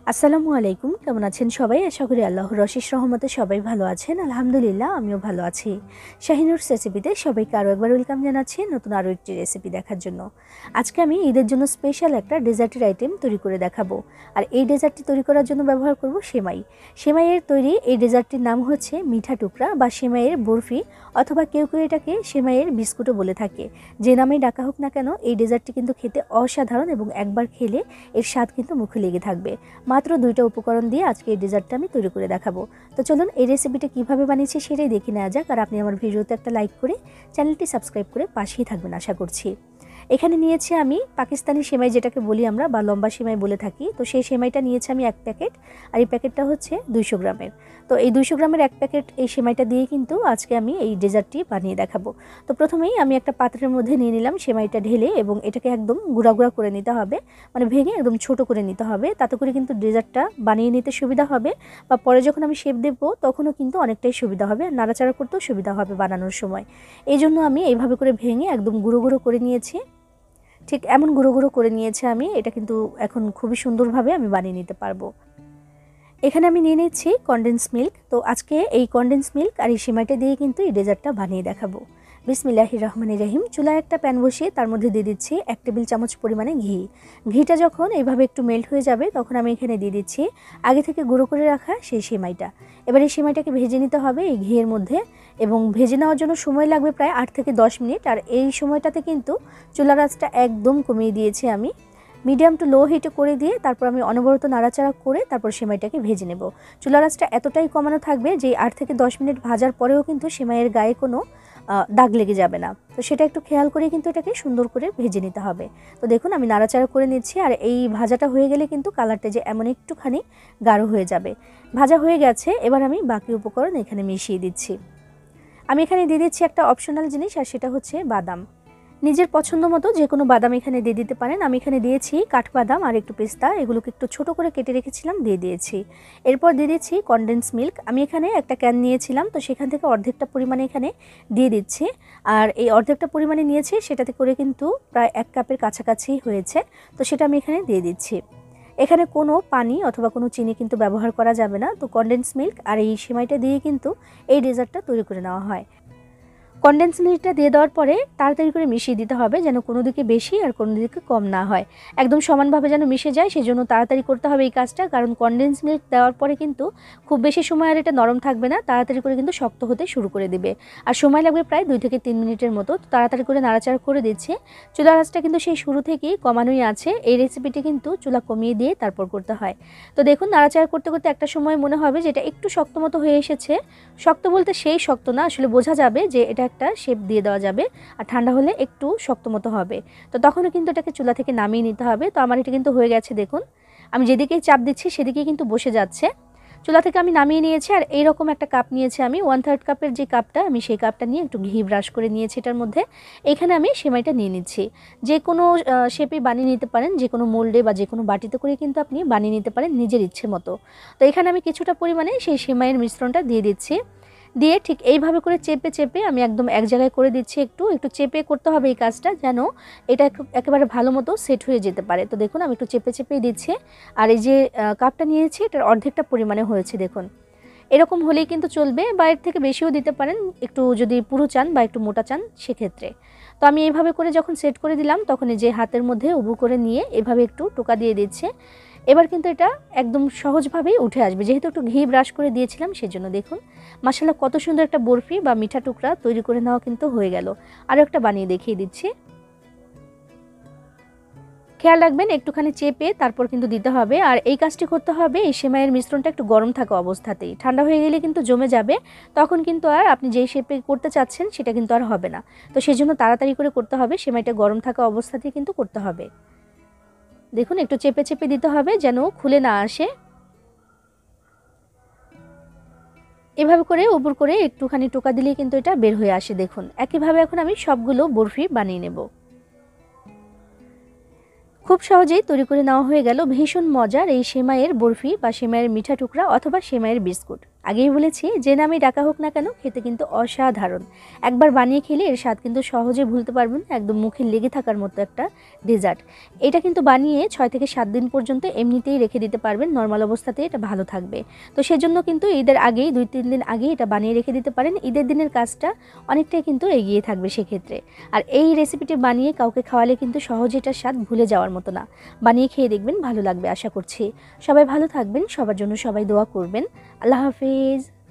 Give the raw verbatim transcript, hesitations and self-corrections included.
আসসালামু আলাইকুম, কেমন আছেন সবাই? আশা করি আল্লাহর অশেষ রহমতে সবাই ভালো আছেন। আলহামদুলিল্লাহ, আমিও ভালো আছি। শাহিনুরস রেসিপিতে সবাইকে আরও একবার ওয়েলকাম জানাচ্ছি নতুন আরও একটি রেসিপি দেখার জন্য। আজকে আমি ঈদের জন্য স্পেশাল একটা ডেজার্টের আইটেম তৈরি করে দেখাবো। আর এই ডেজার্টটি তৈরি করার জন্য ব্যবহার করব সেমাই। সেমাইয়ের তৈরি এই ডেজার্টটির নাম হচ্ছে মিঠা টুকরা বা সেমাইয়ের বরফি, অথবা কেউ কেউ এটাকে সেমাইয়ের বিস্কুটও বলে থাকে। যে নামেই ডাকা হোক না কেন, এই ডেজার্টটি কিন্তু খেতে অসাধারণ এবং একবার খেলে এর স্বাদ কিন্তু মুখে লেগে থাকবে। মাত্র দুইটা উপকরণ দিয়ে আজকে এই ডেজার্টটা আমি তৈরি করে দেখাবো। তো চলুন এই রেসিপিটা কীভাবে বানিয়েছি সেটাই দেখে নেওয়া যাক। আর আপনি আমার ভিডিওতে একটা লাইক করে চ্যানেলটি সাবস্ক্রাইব করে পাশেই থাকবেন আশা করছি। এখানে নিয়েছি আমি পাকিস্তানি সেমাই, যেটাকে বলি আমরা বা লম্বা সেমাই বলে থাকি। তো সেই সেমাইটা নিয়েছি আমি এক প্যাকেট, আর এই প্যাকেটটা হচ্ছে দুইশো গ্রামের। তো এই দুইশো গ্রামের এক প্যাকেট এই সেমাইটা দিয়ে কিন্তু আজকে আমি এই ডেজার্টটি বানিয়ে দেখাবো। তো প্রথমেই আমি একটা পাত্রের মধ্যে নিয়ে নিলাম সেমাইটা ঢেলে, এবং এটাকে একদম গুঁড়া গুঁড়া করে নিতে হবে, মানে ভেঙে একদম ছোট করে নিতে হবে। তাতে করে কিন্তু ডেজার্টটা বানিয়ে নিতে সুবিধা হবে, বা পরে যখন আমি শেপ দেবো তখনও কিন্তু অনেকটাই সুবিধা হবে, নাড়াচাড়া করতেও সুবিধা হবে বানানোর সময়। এই জন্য আমি এইভাবে করে ভেঙে একদম গুঁড়ো গুঁড়ো করে নিয়েছি। ঠিক এমন গুঁড়ো গুঁড়ো করে নিয়েছে আমি। এটা কিন্তু এখন খুবই সুন্দরভাবে আমি বানিয়ে নিতে পারবো। এখানে আমি নিয়ে নিচ্ছি কনডেন্স মিল্ক। তো আজকে এই কনডেন্স মিল্ক আর এই সেমাইটা দিয়ে কিন্তু এই ডেজার্টটা বানিয়ে দেখাবো। বিসমিল্লাহির রহমানির রহিম। চুলায় একটা প্যান বসিয়ে তার মধ্যে দিয়ে দিচ্ছি এক টেবিল চামচ পরিমাণে ঘি। ঘিটা যখন এইভাবে একটু মেল্ট হয়ে যাবে তখন আমি এখানে দিয়ে দিচ্ছি আগে থেকে গুঁড়ো করে রাখা সেই সেমাইটা। এবার এই সেমাইটাকে ভেজে নিতে হবে এই ঘিয়ের মধ্যে, এবং ভেজে নেওয়ার জন্য সময় লাগবে প্রায় আট থেকে দশ মিনিট। আর এই সময়টাতে কিন্তু চুলার আঁচটা একদম কমিয়ে দিয়েছি আমি, মিডিয়াম টু লো হিটে করে দিয়ে তারপর আমি অনবরত নাড়াচাড়া করে তারপর সেমাইটাকে ভেজে নেব। চুলার আঁচটা এতটাই কমানো থাকবে যে আট থেকে দশ মিনিট ভাজার পরেও কিন্তু সেমাইয়ের গায়ে কোনো দাগ লেগে যাবে না। তো সেটা একটু খেয়াল করে কিন্তু এটাকে সুন্দর করে ভেজে নিতে হবে। তো দেখুন আমি নাড়াচাড়া করে নিচ্ছি, আর এই ভাজাটা হয়ে গেলে কিন্তু কালারটা যে এমন একটুখানি গাঢ় হয়ে যাবে। ভাজা হয়ে গেছে, এবার আমি বাকি উপকরণ এখানে মিশিয়ে দিচ্ছি। আমি এখানে দিয়ে দিচ্ছি একটা অপশনাল জিনিস, আর সেটা হচ্ছে বাদাম। নিজের পছন্দ মতো যে কোনো বাদাম এখানে দিয়ে দিতে পারেন। আমি এখানে দিয়েছি কাঠবাদাম আর একটু পেস্তা, এগুলোকে একটু ছোট করে কেটে রেখেছিলাম, দিয়ে দিয়েছি। এরপর দিয়ে দিচ্ছি কনডেন্স মিল্ক। আমি এখানে একটা ক্যান নিয়েছিলাম, তো সেখান থেকে অর্ধেকটা পরিমাণে এখানে দিয়ে দিচ্ছি। আর এই অর্ধেকটা পরিমাণে নিয়েছি, সেটাতে করে কিন্তু প্রায় এক কাপের কাছাকাছি হয়েছে। তো সেটা আমি এখানে দিয়ে দিচ্ছি। এখানে কোনো পানি অথবা কোনো চিনি কিন্তু ব্যবহার করা যাবে না। তো কনডেন্স মিল্ক আর এই সেমাইটা দিয়ে কিন্তু এই ডেজার্টটা তৈরি করে নেওয়া হয়। কনডেন্স মিল্কটা দিয়ে দেওয়ার পরে তাড়াতাড়ি করে মিশিয়ে দিতে হবে, যেন কোনো দিকে বেশি আর কোনো দিকে কম না হয়, একদম সমানভাবে যেন মিশে যায়। সেই জন্য তাড়াতাড়ি করতে হবে এই কাজটা, কারণ কনডেন্স মিল্ক দেওয়ার পরে কিন্তু খুব বেশি সময় আর এটা নরম থাকবে না, তাড়াতাড়ি করে কিন্তু শক্ত হতে শুরু করে দিবে। আর সময় লাগবে প্রায় দুই থেকে তিন মিনিটের মতো। তো তাড়াতাড়ি করে নাড়াচাড়া করে দিচ্ছে। চুলার আঁচটা কিন্তু সেই শুরু থেকেই কমানোই আছে। এই রেসিপিটি কিন্তু চুলা কমিয়ে দিয়ে তারপর করতে হয়। তো দেখুন নাড়াচাড়া করতে করতে একটা সময় মনে হবে যে এটা একটু শক্ত মতো হয়ে এসেছে। শক্ত বলতে সেই শক্ত না, আসলে বোঝা যাবে যে এটা একটা শেপ দিয়ে দেওয়া যাবে, আর ঠান্ডা হলে একটু শক্ত মতো হবে। তো তখনও কিন্তু এটাকে চুলা থেকে নামিয়ে নিতে হবে। তো আমার এটা কিন্তু হয়ে গেছে, দেখুন আমি যেদিকেই চাপ দিচ্ছি সেদিকেই কিন্তু বসে যাচ্ছে। চুলা থেকে আমি নামিয়ে নিয়েছি, আর এইরকম একটা কাপ নিয়েছি আমি, ওয়ান থার্ড কাপের যে কাপটা, আমি সেই কাপটা নিয়ে একটু ঘি ব্রাশ করে নিয়েছি এটার মধ্যে। এখানে আমি সেমাইটা নিয়ে নিচ্ছি। যে কোনো শেপে বানিয়ে নিতে পারেন, যে কোনো মোল্ডে বা যে কোনো বাটিতে করে কিন্তু আপনি বানিয়ে নিতে পারেন নিজের ইচ্ছে মতো। তো এখানে আমি কিছুটা পরিমাণে সেই সেমাইয়ের মিশ্রণটা দিয়ে দিচ্ছি। দিয়ে ঠিক এইভাবে করে চেপে চেপে আমি একদম এক জায়গায় করে দিচ্ছি। একটু একটু চেপে করতে হবে এই কাজটা, যেন এটা একেবারে ভালো মতো সেট হয়ে যেতে পারে। তো দেখুন আমি একটু চেপে চেপেই দিচ্ছি। আর এই যে কাপটা নিয়েছি এটার অর্ধেকটা পরিমাণে হয়েছে, দেখুন এরকম হলেই কিন্তু চলবে, বা এর থেকে বেশিও দিতে পারেন একটু যদি পুরো চান বা একটু মোটা চান সেক্ষেত্রে। তো আমি এইভাবে করে যখন সেট করে দিলাম, তখন এই যে হাতের মধ্যে উবু করে নিয়ে এভাবে একটু টোকা দিয়ে দিচ্ছে। এবার কিন্তু এটা একদম সহজভাবেই উঠে আসবে, যেহেতু একটু ঘি ব্রাশ করে দিয়েছিলাম সেজন্য। দেখুন মাশাআল্লাহ কত সুন্দর একটা বরফি বা মিঠা টুকরা তৈরি করে নেওয়া কিন্তু হয়ে গেল। আরও একটা বানিয়ে দেখিয়ে দিচ্ছি। খেয়াল রাখবেন একটুখানি চেপে তারপর কিন্তু দিতে হবে। আর এই কাজটি করতে হবে এই সেমাইয়ের মিশ্রণটা একটু গরম থাকা অবস্থাতেই, ঠান্ডা হয়ে গেলে কিন্তু জমে যাবে, তখন কিন্তু আর আপনি যেই শেপে করতে চাচ্ছেন সেটা কিন্তু আর হবে না। তো সেই জন্য তাড়াতাড়ি করে করতে হবে, সেমাইটা গরম থাকা অবস্থাতেই কিন্তু করতে হবে। দেখুন একটু চেপে চেপে দিতে হবে যেন খুলে না আসে। এভাবে করে উপর করে একটুখানি টোকা দিলেই কিন্তু এটা বের হয়ে আসে। দেখুন একইভাবে এখন আমি সবগুলো বরফি বানিয়ে নেব। খুব সহজেই তৈরি করে নেওয়া হয়ে গেল ভীষণ মজার এই সেমাইয়ের বরফি বা সেমাইয়ের মিঠা টুকরা অথবা সেমাইয়ের বিস্কুট। আগেই বলেছি যে নামে ডাকা হোক না কেন খেতে কিন্তু অসাধারণ। একবার বানিয়ে খেলে এর স্বাদ কিন্তু সহজে ভুলতে পারবেন না, একদম মুখে লেগে থাকার মতো একটা ডেজার্ট। এটা কিন্তু বানিয়ে ছয় থেকে সাত দিন পর্যন্ত এমনিতেই রেখে দিতে পারবেন, নর্মাল অবস্থাতেই এটা ভালো থাকবে। তো সেজন্য কিন্তু ঈদের আগেই দুই তিন দিন আগেই এটা বানিয়ে রেখে দিতে পারেন, ঈদের দিনের কাজটা অনেকটাই কিন্তু এগিয়ে থাকবে সেক্ষেত্রে। আর এই রেসিপিটি বানিয়ে কাউকে খাওয়ালে কিন্তু সহজে এটার স্বাদ ভুলে যাওয়ার মতো না। বানিয়ে খেয়ে দেখবেন, ভালো লাগবে আশা করছি। সবাই ভালো থাকবেন, সবার জন্য সবাই দোয়া করবেন। আল্লাহ হাফেজ।